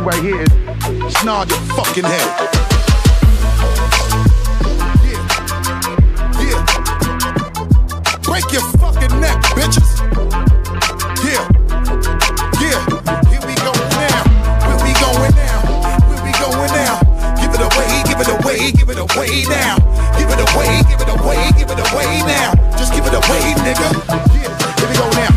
right here is nod your fucking head. Yeah, yeah. Break your fucking neck, bitches. Yeah, yeah. Here we go now. Where we going now? Where we going now? Give it away, give it away, give it away now. Give it away, give it away, give it away now. Just give it away, nigga. Yeah, here we go now.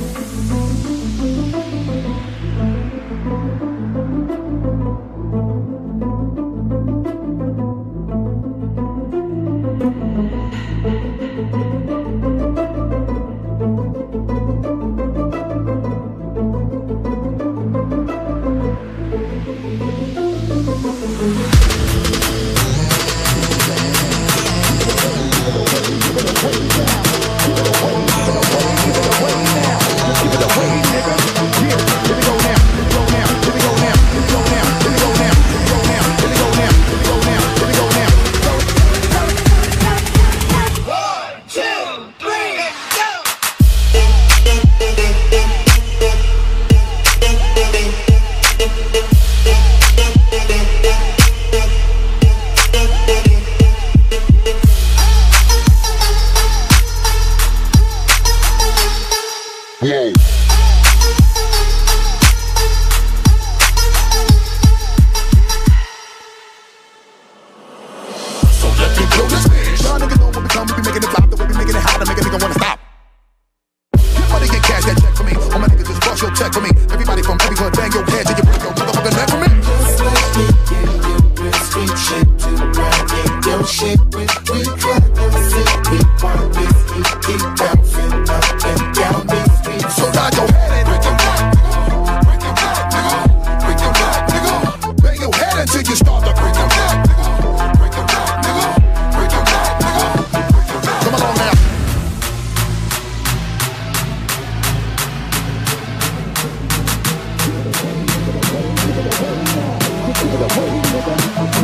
Whoa. So let me blow this bitch. Y'all niggas know what we come, we be making it flop, the way we making it hot, to make a nigga wanna stop. Get money, get cash, that check for me. All my niggas just bust your check for me. Everybody from every club, bang your head till you break your motherfucking neck for me. Just let me give you real street shit to ride in your shit with. We try to sit, we want this, we keep bouncing up and down this street. So nod your head and break your neck, nigga. Break your neck, nigga. Break your neck, nigga. Bang your head until you start to break your neck, nigga. Break your neck, nigga. Break your neck, nigga. Break your neck. Come along now. Give it away, nigga.